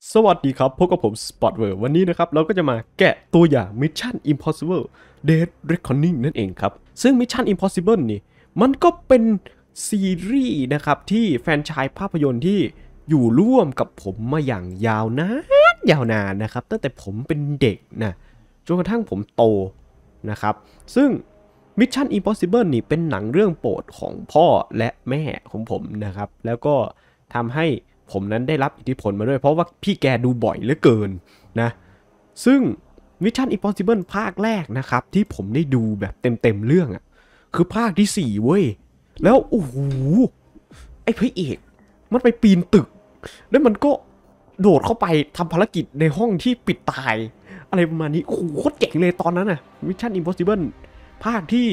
สวัสดีครับพบกับผม Spotworld วันนี้นะครับเราก็จะมาแกะตัวอย่าง Mission Impossible Dead Reckoning นั่นเองครับซึ่ง Mission Impossible นี่มันก็เป็นซีรีส์นะครับที่แฟรนไชส์ภาพยนตร์ที่อยู่ร่วมกับผมมาอย่างยาวนานนะครับตั้งแต่ผมเป็นเด็กนะจนกระทั่งผมโตนะครับซึ่ง Mission Impossible นี่เป็นหนังเรื่องโปรดของพ่อและแม่ของผมนะครับแล้วก็ทำให้ผมนั้นได้รับอิทธิพลมาด้วยเพราะว่าพี่แกดูบ่อยเหลือเกินนะซึ่ง Mission Impossible ภาคแรกนะครับที่ผมได้ดูแบบเต็มเรื่องอ่ะคือภาคที่4เว้ยแล้วโอ้โหไอ้พระเอกมันไปปีนตึกแล้วมันก็โดดเข้าไปทำภารกิจในห้องที่ปิดตายอะไรประมาณนี้โอ้โหโคตรเจ๋งเลยตอนนั้นน่ะ Mission Impossible ภาคที่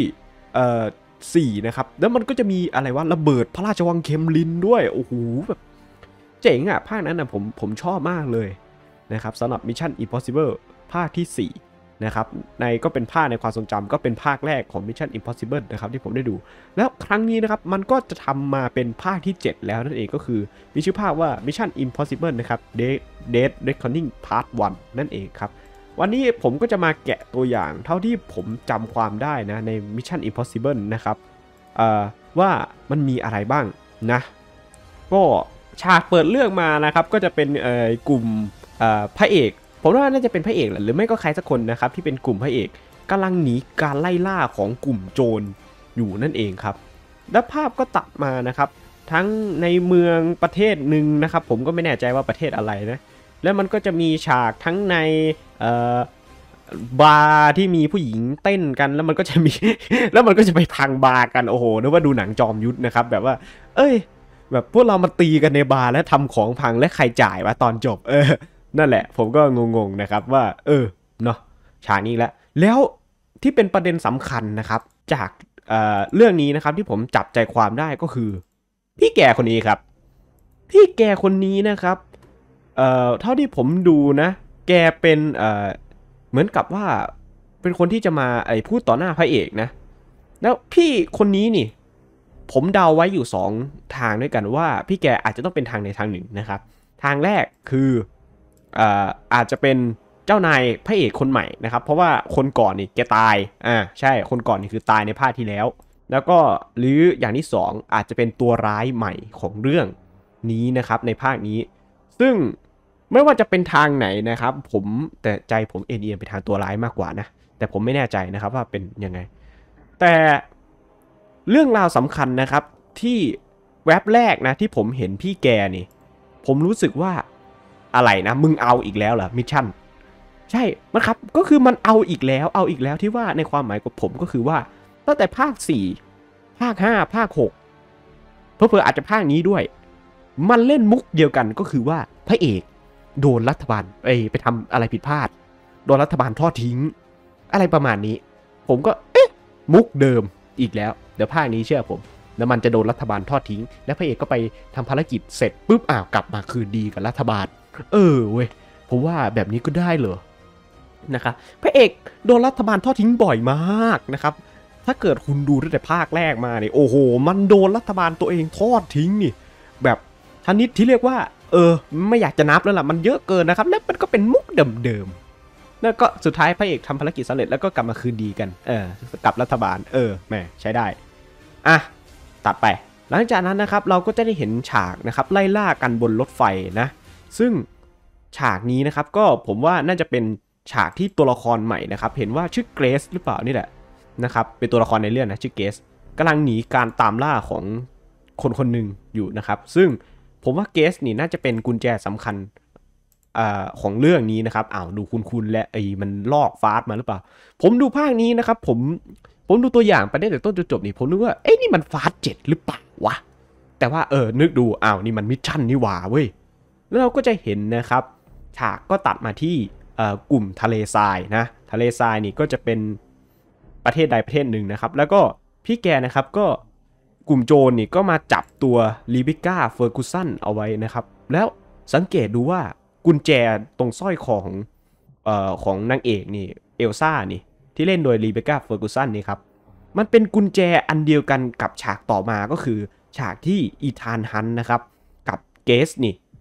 4นะครับแล้วมันก็จะมีอะไรว่าระเบิดพระราชวังเคมลินด้วยโอ้โหแบบเจ๋งอ่ะภาคนั้นนะผมชอบมากเลยนะครับสำหรับ Mission Impossible ภาคที่4นะครับในก็เป็นภาคในความทรงจำก็เป็นภาคแรกของ Mission Impossible นะครับที่ผมได้ดูแล้วครั้งนี้นะครับมันก็จะทำมาเป็นภาคที่7แล้วนั่นเองก็คือมีชื่อภาคว่า Mission Impossible นะครับ Dead Reckoning Part 1นั่นเองครับวันนี้ผมก็จะมาแกะตัวอย่างเท่าที่ผมจำความได้นะใน Mission Impossible นะครับว่ามันมีอะไรบ้างนะก็ฉากเปิดเรื่องมานะครับก็จะเป็นกลุ่มพระเอกผมว่าน่าจะเป็นพระเอกหรือไม่ก็ใครสักคนนะครับที่เป็นกลุ่มพระเอกกำลังหนีการไล่ล่าของกลุ่มโจรอยู่นั่นเองครับและภาพก็ตัดมานะครับทั้งในเมืองประเทศหนึ่งนะครับผมก็ไม่แน่ใจว่าประเทศอะไรนะแล้วมันก็จะมีฉากทั้งในบาร์ที่มีผู้หญิงเต้นกันแล้วมันก็จะมี แล้วมันก็จะไปพังบาร์กันโอ้โหนึกว่าดูหนังจอมยุทธนะครับแบบว่าเอ้ยแบบพวกเรามาตีกันในบาร์และทำของพังและใครจ่ายวะตอนจบนั่นแหละผมก็งงๆนะครับว่าเนาะฉากนี้แล้วที่เป็นประเด็นสำคัญนะครับจากเรื่องนี้นะครับที่ผมจับใจความได้ก็คือพี่แก่คนนี้ครับพี่แก่คนนี้นะครับเท่าที่ผมดูนะแกเป็นเหมือนกับว่าเป็นคนที่จะมาพูดต่อหน้าพระเอกนะแล้วพี่คนนี้นี่ผมเดาไว้อยู่2ทางด้วยกันว่าพี่แกอาจจะต้องเป็นทางในทางหนึ่งนะครับทางแรกคืออาจจะเป็นเจ้านายพระเอกคนใหม่นะครับเพราะว่าคนก่อนนี่แกตายใช่คนก่อนนี่คือตายในภาคที่แล้วก็หรืออย่างที่2อาจจะเป็นตัวร้ายใหม่ของเรื่องนี้นะครับในภาคนี้ซึ่งไม่ว่าจะเป็นทางไหนนะครับผมแต่ใจผมเอียงไปทางตัวร้ายมากกว่านะแต่ผมไม่แน่ใจนะครับว่าเป็นยังไงแต่เรื่องราวสำคัญนะครับที่แว็บแรกนะที่ผมเห็นพี่แกนี่ผมรู้สึกว่าอะไรนะมึงเอาอีกแล้วเหรอมิชชั่นใช่มันครับก็คือมันเอาอีกแล้วที่ว่าในความหมายของผมก็คือว่าตั้งแต่ภาค4ภาค5ภาค6เพื่ออาจจะภาคนี้ด้วยมันเล่นมุกเดียวกันก็คือว่าพระเอกโดนรัฐบาลไปทำอะไรผิดพลาดโดนรัฐบาลทอดทิ้งอะไรประมาณนี้ผมก็มุกเดิมอีกแล้วเดี๋ยวภาคนี้เชื่อผมแล้วมันจะโดนรัฐบาลทอดทิ้งและพระเอกก็ไปทำภารกิจเสร็จปุ๊บกลับมาคืนดีกับรัฐบาลเว้ยผมว่าแบบนี้ก็ได้เหรอนะครับพระเอกโดนรัฐบาลทอดทิ้งบ่อยมากนะครับถ้าเกิดคุณดูตั้งแต่ภาคแรกมาเนี่ยโอ้โหมันโดนรัฐบาลตัวเองทอดทิ้งนี่แบบชนิดที่เรียกว่าไม่อยากจะนับแล้วล่ะมันเยอะเกินนะครับแล้วมันก็เป็นมุกเดิมๆแล้วก็สุดท้ายพระเอกทำภารกิจสำเร็จแล้วก็กลับมาคืนดีกันกับรัฐบาลแหมใช้ได้ตัดไปหลังจากนั้นนะครับเราก็จะได้เห็นฉากนะครับไล่ล่ากันบนรถไฟนะซึ่งฉากนี้นะครับก็ผมว่าน่าจะเป็นฉากที่ตัวละครใหม่นะครับเห็นว่าชื่อเกรซหรือเปล่านี่แหละนะครับเป็นตัวละครในเรื่องนะชื่อเกรซกำลังหนีการตามล่าของคนหนึ่งอยู่นะครับซึ่งผมว่าเกสนี่น่าจะเป็นกุญแจสำคัญของเรื่องนี้นะครับดูคุณและมันลอกฟาสมาหรือเปล่าผมดูภาคนี้นะครับผมดูตัวอย่างไปได้แต่ต้นจนจบนี่ผมนึกว่านี่มันฟาส7หรือเปล่าวะแต่ว่านึกดูนี่มันมิชชั่นนี่หว่าเว้ยแล้วเราก็จะเห็นนะครับฉากก็ตัดมาที่กลุ่มทะเลทรายนะทะเลทรายนี่ก็จะเป็นประเทศใดประเทศหนึ่งนะครับแล้วก็พี่แกนะครับก็กลุ่มโจรนี่ก็มาจับตัวลีบิก้าเฟอร์กูสันเอาไว้นะครับแล้วสังเกตดูว่ากุญแจตรงสร้อยคอของนางเอกนี่เอลซ่านี่ที่เล่นโดยลีเบคก้าเฟอร์กูสันนี่ครับมันเป็นกุญแจอันเดียวกันกับฉากต่อมาก็คือฉากที่อีธานฮันนะครับกับเกสนี่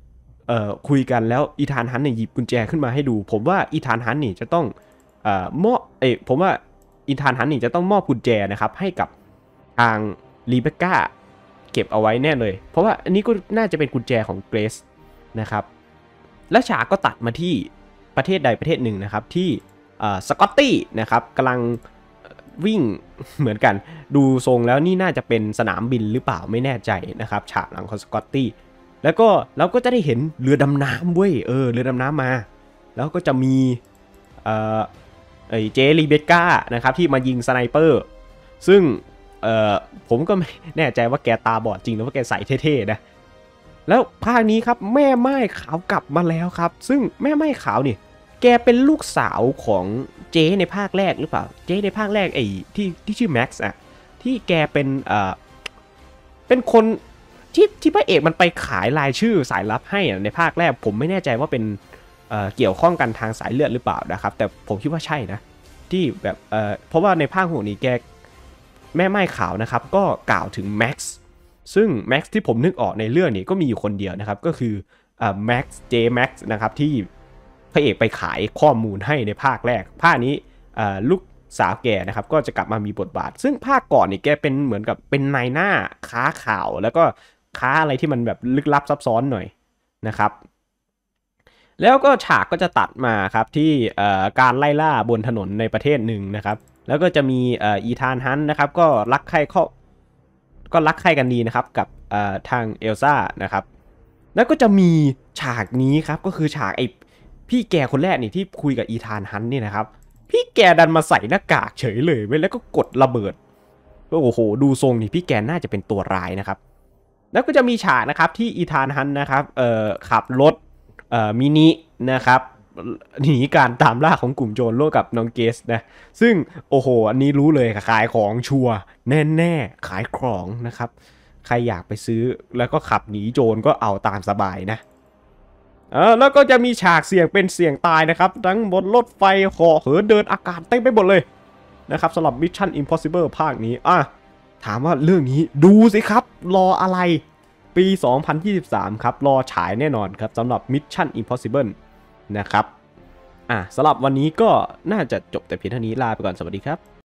คุยกันแล้วอีธานฮันต์เนี่ยหยิบกุญแจขึ้นมาให้ดูผมว่าอีธานฮันต์นี่จะต้องมอบผมว่าอีธานฮันต์นี่จะต้องมอบกุญแจนะครับให้กับทางรีเบคก้าเก็บเอาไว้แน่เลยเพราะว่าอันนี้ก็น่าจะเป็นกุญแจของเกรซนะครับและฉากก็ตัดมาที่ประเทศใดประเทศหนึ่งนะครับที่สกอตตี้นะครับกำลังวิ่งเหมือนกันดูทรงแล้วนี่น่าจะเป็นสนามบินหรือเปล่าไม่แน่ใจนะครับฉากหลังของสกอตตี้แล้วก็เราก็จะได้เห็นเรือดำน้ำเว้ยเรือดำน้ำมาแล้วก็จะมีเจรีเบคก้านะครับที่มายิงสไนเปอร์ซึ่งผมก็ไม่แน่ใจว่าแกตาบอดจริงหรือว่าแกใส่เท่ๆนะแล้วภาคนี้ครับแม่ไม้ขาวกลับมาแล้วครับซึ่งแม่ไม้ขาวนี่แกเป็นลูกสาวของเจในภาคแรกหรือเปล่าเจในภาคแรกที่ชื่อแม็กซ์อะที่แกเป็นคนที่พระเอกมันไปขายรายชื่อสายลับให้ในภาคแรกผมไม่แน่ใจว่าเป็นเกี่ยวข้องกันทางสายเลือดหรือเปล่านะครับแต่ผมคิดว่าใช่นะที่แบบเพราะว่าในภาคหัวนี้แกแม่ไม้ขาวนะครับก็กล่าวถึงแม็กซ์ซึ่งแม็กซ์ที่ผมนึกออกในเรื่องนี้ก็มีอยู่คนเดียวนะครับก็คือแม็กซ์เจแม็กซ์นะครับที่พระเอกไปขายข้อมูลให้ในภาคแรกภาคนี้ลูกสาวแกนะครับก็จะกลับมามีบทบาทซึ่งภาคก่อนนี่แกเป็นเหมือนกับเป็นนายหน้าค้าข่าวแล้วก็ค้าอะไรที่มันแบบลึกลับซับซ้อนหน่อยนะครับแล้วก็ฉากก็จะตัดมาครับที่การไล่ล่าบนถนนในประเทศหนึ่งนะครับแล้วก็จะมีอีธานฮันต์นะครับก็รักใคร่กันดีนะครับกับทางเอลซ่านะครับแล้วก็จะมีฉากนี้ครับก็คือฉากพี่แกคนแรกนี่ที่คุยกับอีธานฮันต์นี่นะครับพี่แกดันมาใส่หน้ากากเฉยเลยเว้ยแล้วก็กดระเบิดโอ้โหดูทรงนี่พี่แกน่าจะเป็นตัวร้ายนะครับแล้วก็จะมีฉากนะครับที่อีธานฮันต์นะครับขับรถมินินะครับหนีการตามล่าของกลุ่มโจรร่วมกับน้องเกสนะซึ่งโอ้โหอันนี้รู้เลยขายของชัวร์แน่ๆขายของนะครับใครอยากไปซื้อแล้วก็ขับหนีโจรก็เอาตามสบายนะแล้วก็จะมีฉากเสี่ยงเป็นเสี่ยงตายนะครับทั้งบนรถไฟเหาะเหินเดินอากาศเต็มไปหมดเลยนะครับสำหรับ Mission Impossible ภาคนี้ถามว่าเรื่องนี้ดูสิครับรออะไรปี 2023 ครับรอฉายแน่นอนครับสำหรับ Mission Impossible นะครับสำหรับวันนี้ก็น่าจะจบแต่เพียงเท่านี้ลาไปก่อนสวัสดีครับ